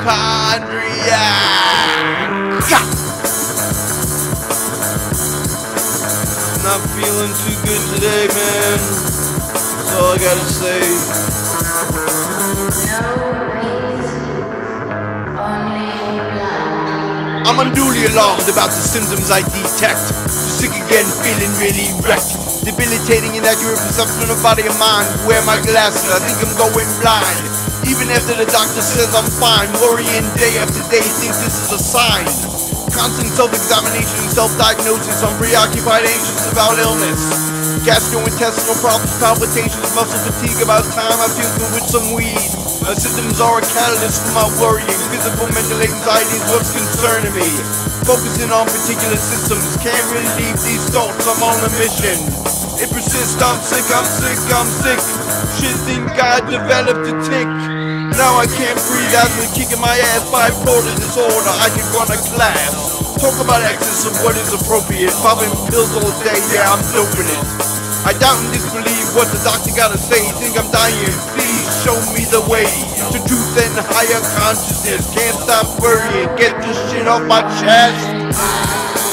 hypochondriac. Not feeling too good today, man. That's all I gotta say. I'm unduly alarmed about the symptoms I detect. Sick again, feeling really wrecked. Debilitating, inaccurate perception of body and mind. Wear my glasses, I think I'm going blind. Even after the doctor says I'm fine, worrying day after day, think this is a sign. Constant self-examination, self-diagnosis, I'm preoccupied, anxious about illness. Gastrointestinal problems, palpitations, muscle fatigue, about time I feel good with some weed. My symptoms are a catalyst for my worrying. Physical, mental anxiety is what's concerning me. Focusing on particular systems, can't really leave these thoughts, I'm on a mission. It persists, I'm sick, I'm sick, I'm sick. Shit, think I developed a tick. Now I can't breathe, asthma kicking my ass, bipolar disorder, I can run a class. Talk about excess of what is appropriate, popping pills all day, yeah, I'm doping it. I doubt and disbelieve what the doctor gotta say, think I'm dying, please show me the way to truth and higher consciousness. Can't stop worrying, get this shit off my chest.